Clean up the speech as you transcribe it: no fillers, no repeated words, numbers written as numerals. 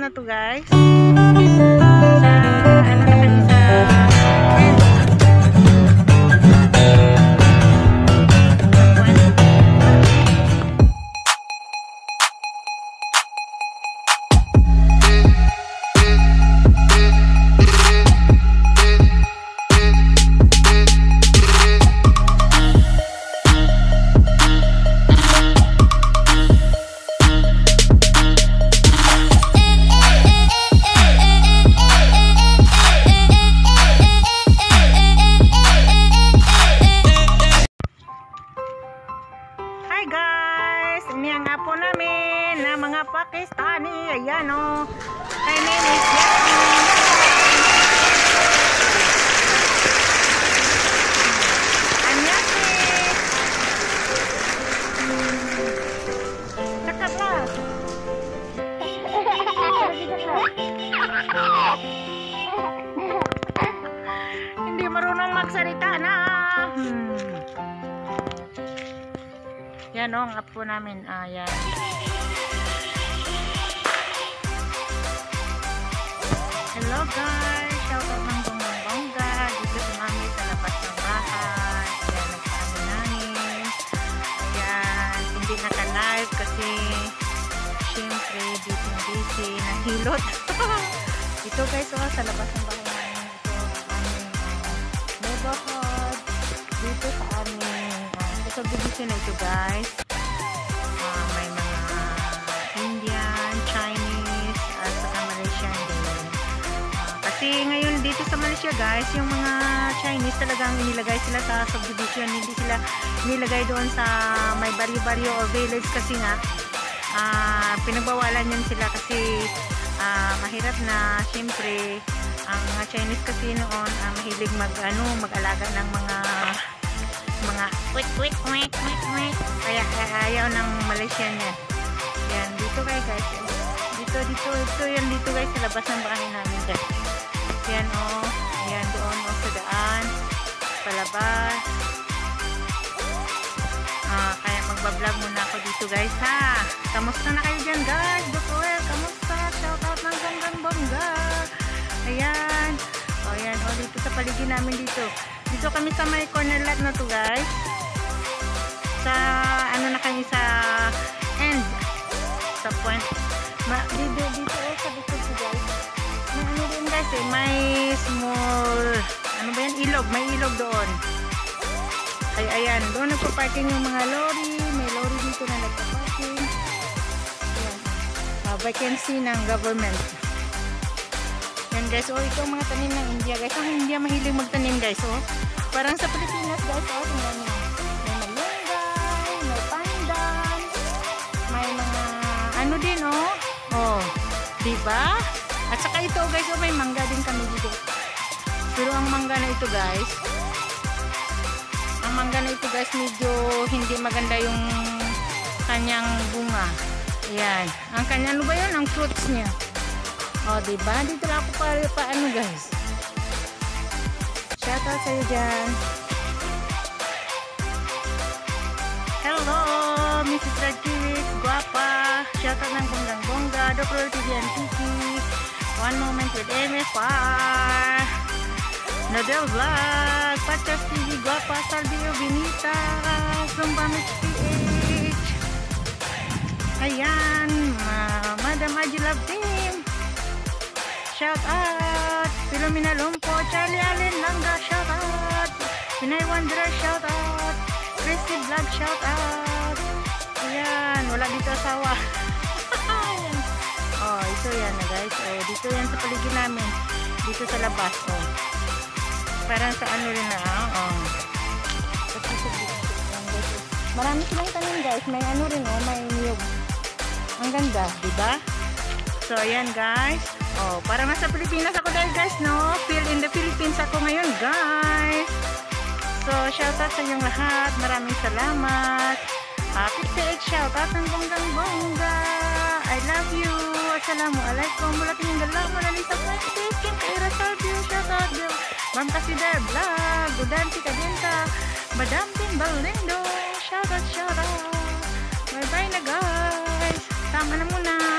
na to guys. Sa ano na kami sa ini ang apo namin na mga Pakistani. Ayan o. My name is Yasmin. I'm Yasmin. Cakap lah. Hindi marunong magsalita na. Yan o, ang apo namin. Ayan. Hello guys! Shoutout ng bongga-bongga. Dito si mami sa labas ng bahay. Ayan, nagpaano namin. Ayan, hindi naka-live kasi syempre, busy nahilot. Ito guys, o, sa labas ng bahay namin. Ito, aming neighborhood. Dito sa aming subdivision na ito guys. May mga Indian, Chinese at saka Malaysian din. Kasi ngayon dito sa Malaysia guys, yung mga Chinese talagang inilagay sila sa subdivision, hindi sila inilagay doon sa may baryo-baryo or village kasi nga pinagbawalan yan sila kasi mahirap na syempre ang mga Chinese kasi noon mahilig mag-alaga ng mga quick kaya ayaw ng Malaysian yan. Yan dito kayo guys, dito yan dito guys sa labas ng bahay namin guys. Yan o, yan doon o sa daan palabas. Kaya magbablog muna ako dito guys ha. Kamusta na kayo dyan guys? Bukuel, kamusta? Shoutout ng bonggang-bongga. Ayan o, yan o, dito sa paligid namin dito kami sa may corner lot na to guys. Sa ano na kami sa end sa point dito sa likod ko guys. May ano din guys may small ano ba yan, ilog, may ilog doon. Ay ayan, doon nagpa-parking yung mga lorry, may lorry dito na nagpa-parking. Ayan, vacancy ng government. Yan guys, oh, ito ang mga tanim ng India guys. Ang India mahilig magtanim guys, oh. Parang sa Pilipinas guys, oh, tingnan nyo. May malunggay, may pandan, may mga ano din, oh. Oh, diba? At saka ito guys, oh, may mangga din kami dito. Pero ang mangga na ito guys, medyo hindi maganda yung kanyang bunga. Ayan. Ang kanya, ano ba yun? Ang fruits niya. O, diba? Dito lang ako paano guys. Shoutout sa'yo dyan. Hello, Mrs. Radkiewicz, guwapa. Shoutout ng bonggang-bongga. Dr. TV and Tiki. One Moment with MFR. Nadel Vlog. Pachas TV, guwapa. Salvio Benita. Zumba Mitch PH. Ayan. Madam Aji Love Team. Shout out Philomena Lumpo, Charlie Allen Langga, shout out Pinay Wanderer, shout out Christy Vlog, shout out. Ayan, wala dito asawa. Ayan. Oh, ito yan na guys. Oh, dito yan sa paligid namin. Dito sa labas. Oh. Parang sa ano rin na. Oh. Marami silang tanim guys. May ano rin oh, may niyog. Ang ganda, diba? So, ayan guys. Oh, parang nasa Pilipinas ako dahil guys, no? Feel in the Philippines ako ngayon, guys. So, shoutout sa inyong lahat. Maraming salamat. Happy PH, shoutout ng bonggang-bongga. I love you. Assalamualaikum. Mula tingin dalaw mo na Lisa Fuentes. Kim Kaira Salvio, shoutout. Ma'am Kasider Vlog. Gudanti Kadenta. Madam Tin Balindo. Shoutout. Bye-bye na guys. Tama na muna.